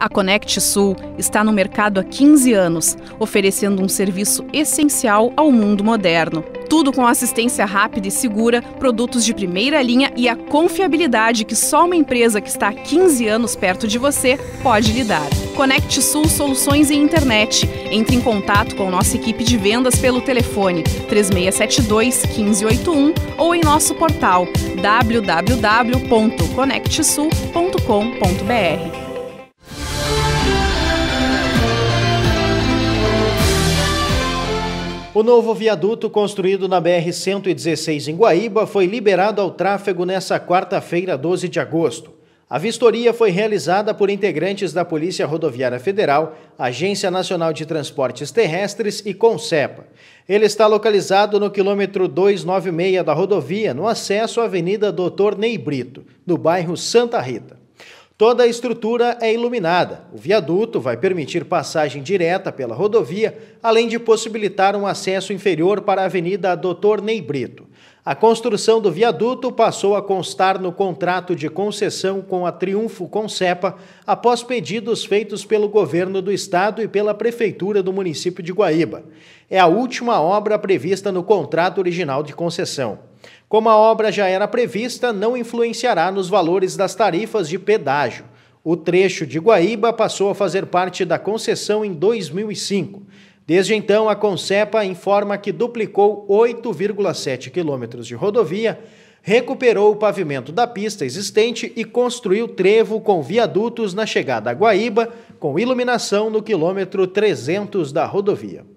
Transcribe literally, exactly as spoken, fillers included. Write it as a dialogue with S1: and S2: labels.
S1: A Conect Sul está no mercado há quinze anos, oferecendo um serviço essencial ao mundo moderno. Tudo com assistência rápida e segura, produtos de primeira linha e a confiabilidade que só uma empresa que está há quinze anos perto de você pode lhe dar. Conect Sul Soluções em Internet. Entre em contato com nossa equipe de vendas pelo telefone três seis sete dois, um cinco oito um ou em nosso portal w w w ponto conect sul ponto com ponto b r.
S2: O novo viaduto construído na B R cento e dezesseis em Guaíba foi liberado ao tráfego nesta quarta-feira, doze de agosto. A vistoria foi realizada por integrantes da Polícia Rodoviária Federal, Agência Nacional de Transportes Terrestres e Concepa. Ele está localizado no quilômetro duzentos e noventa e seis da rodovia, no acesso à Avenida doutor Ney Brito, no bairro Santa Rita. Toda a estrutura é iluminada. O viaduto vai permitir passagem direta pela rodovia, além de possibilitar um acesso inferior para a Avenida doutor Ney Brito. A construção do viaduto passou a constar no contrato de concessão com a Triunfo Concepa, após pedidos feitos pelo governo do estado e pela prefeitura do município de Guaíba. É a última obra prevista no contrato original de concessão. Como a obra já era prevista, não influenciará nos valores das tarifas de pedágio. O trecho de Guaíba passou a fazer parte da concessão em dois mil e cinco. Desde então, a Concepa informa que duplicou oito vírgula sete quilômetros de rodovia, recuperou o pavimento da pista existente e construiu trevo com viadutos na chegada a Guaíba, com iluminação no quilômetro trezentos da rodovia.